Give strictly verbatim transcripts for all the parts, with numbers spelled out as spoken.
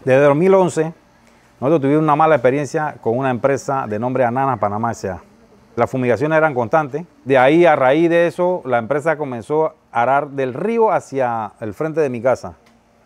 Desde dos mil once, nosotros tuvimos una mala experiencia con una empresa de nombre Ananas Panamá S A Las fumigaciones eran constantes. De ahí, a raíz de eso, la empresa comenzó a arar del río hacia el frente de mi casa.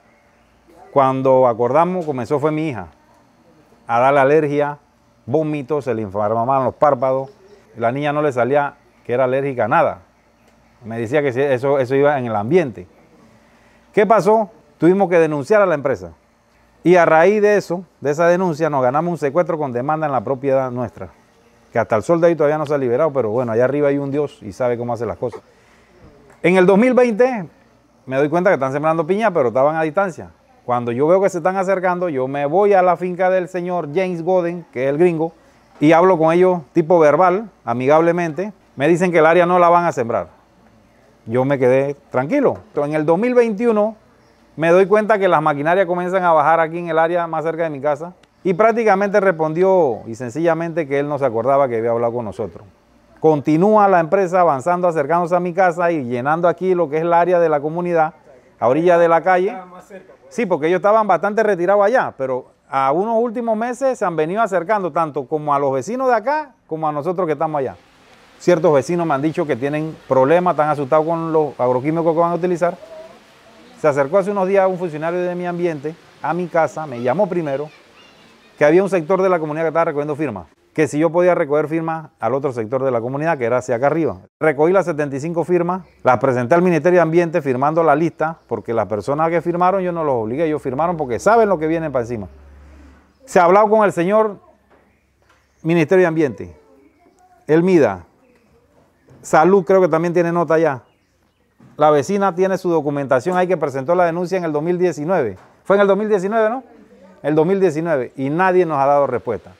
Cuando acordamos, comenzó fue mi hija a darle alergia, vómitos, se le inflamaban los párpados. La niña no le salía que era alérgica a nada. Me decía que eso, eso iba en el ambiente. ¿Qué pasó? Tuvimos que denunciar a la empresa. Y a raíz de eso, de esa denuncia, nos ganamos un secuestro con demanda en la propiedad nuestra. Que hasta el sol de ahí todavía no se ha liberado, pero bueno, allá arriba hay un Dios y sabe cómo hace las cosas. En el dos mil veinte me doy cuenta que están sembrando piña, pero estaban a distancia. Cuando yo veo que se están acercando, yo me voy a la finca del señor James Goden, que es el gringo, y hablo con ellos tipo verbal, amigablemente. Me dicen que el área no la van a sembrar. Yo me quedé tranquilo. En el dos mil veintiuno me doy cuenta que las maquinarias comienzan a bajar aquí en el área más cerca de mi casa. Y prácticamente respondió y sencillamente que él no se acordaba que había hablado con nosotros. Continúa la empresa avanzando, acercándose a mi casa y llenando aquí lo que es el área de la comunidad, a orilla de la calle. Sí, porque ellos estaban bastante retirados allá, pero a unos últimos meses se han venido acercando tanto como a los vecinos de acá como a nosotros que estamos allá. Ciertos vecinos me han dicho que tienen problemas, están asustados con los agroquímicos que van a utilizar. Se acercó hace unos días un funcionario de mi ambiente a mi casa, me llamó primero, que había un sector de la comunidad que estaba recogiendo firmas, que si yo podía recoger firmas al otro sector de la comunidad, que era hacia acá arriba. Recogí las setenta y cinco firmas, las presenté al Ministerio de Ambiente firmando la lista, porque las personas que firmaron yo no los obligué, ellos firmaron porque saben lo que viene para encima. Se ha hablado con el señor Ministerio de Ambiente, el MIDA, Salud creo que también tiene nota ya. La vecina tiene su documentación ahí que presentó la denuncia en el dos mil diecinueve. Fue en el dos mil diecinueve, ¿no? El dos mil diecinueve y nadie nos ha dado respuesta.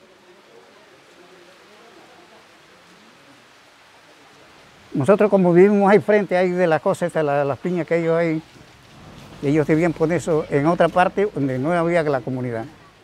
Nosotros como vivimos ahí frente ahí de las cosas, de las, las piñas que ellos hay, ellos debían poner eso en otra parte donde no había que la comunidad.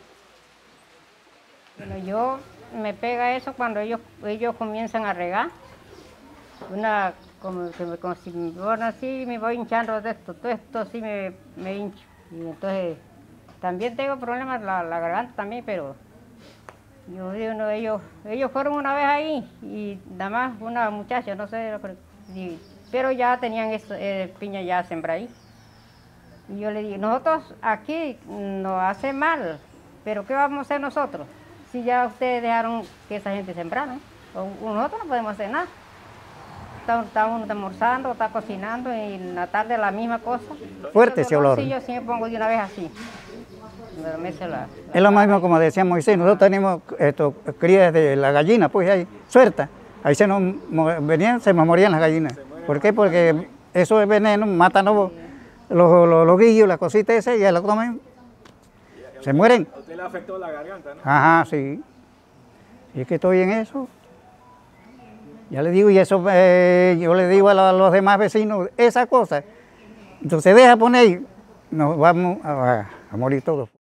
Bueno, yo me pega eso cuando ellos, ellos comienzan a regar. Una, como, como, como si me voy así, me voy hinchando de esto, todo esto así me, me hincho. Y entonces también tengo problemas la, la garganta también, pero yo digo, no, ellos, ellos fueron una vez ahí y nada más una muchacha, no sé, pero ya tenían eso, eh, piña ya sembrada ahí. Y yo le digo, nosotros aquí nos hace mal, pero ¿qué vamos a hacer nosotros? Si ya ustedes dejaron que esa gente sembrara, o nosotros no podemos hacer nada. Estamos almorzando, está cocinando y en la tarde la misma cosa. Fuerte ese olor. Sí, yo sí me pongo de una vez así. Me la, la, es lo mismo como decía Moisés, nosotros tenemos esto, crías de la gallina, pues ahí, suelta. Ahí se nos venían, se nos morían las gallinas. ¿Por qué? Porque eso es veneno, matan los, los, los, los guillos, las cositas esas, y ya lo comen. Se mueren. A usted le afectó la garganta, ¿no? Ajá, sí. Y es que estoy en eso. Ya le digo, y eso eh, yo le digo a, la, a los demás vecinos, esa cosa. Entonces deja poner, nos vamos a, a morir todos.